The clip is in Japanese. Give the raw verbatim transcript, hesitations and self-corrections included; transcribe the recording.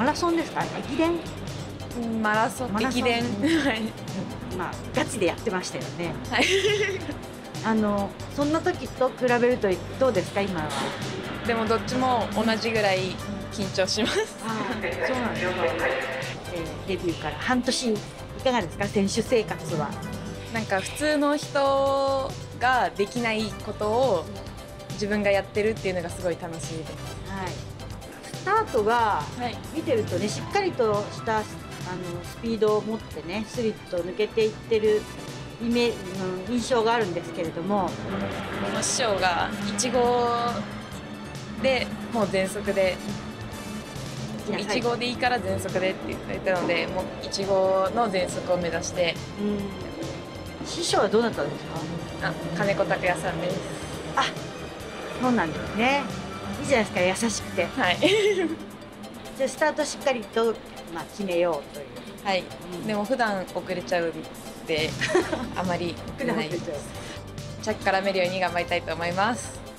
マラソンですか？駅伝？ マラソン、 マラソン駅伝、はい、 まあガチでやってましたよね。 はい。 あのそんな時と比べるとどうですか今は？ でもどっちも同じぐらい緊張します。 ああ、そうなんですね。えー、デビューから半年いかがですか？選手生活は。 なんか普通の人ができないことを自分がやってるっていうのがすごい楽しいです。 はい。スタートがはい。 見てるとね、しっかりとしたあのスピードを持ってね、スリッと抜けていってるイメージの印象があるんですけれども、 師匠がいち号でもう全速でいち号でいいから全速でって言っていたので、もういち号の全速を目指して。 うん、師匠はどうだったんですか？ あ、金子拓也さんです。 あ、そうなんですね。いいじゃないですか、優しくて。 はい。 でスタートしっかりと、まあ、決めようという。 はい、 うん、 でも普段遅れちゃうんであまり遅れないです。チャックから見るように頑張りたいと思います。